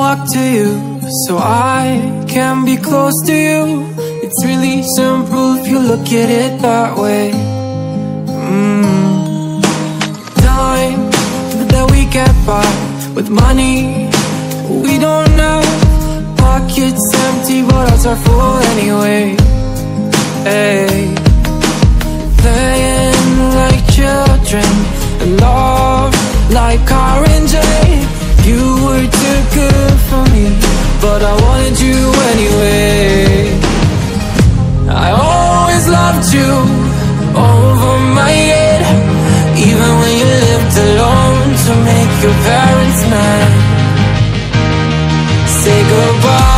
luck to you, so I can be close to you. It's really simple if you look at it that way. Time that we get by with money we don't know. Pockets empty but hearts are full anyway. Hey, playing like children and love like R&J. You were too good for me, but I wanted you anyway. I always loved you over my head, even when you lived alone to make your parents mad. Say goodbye.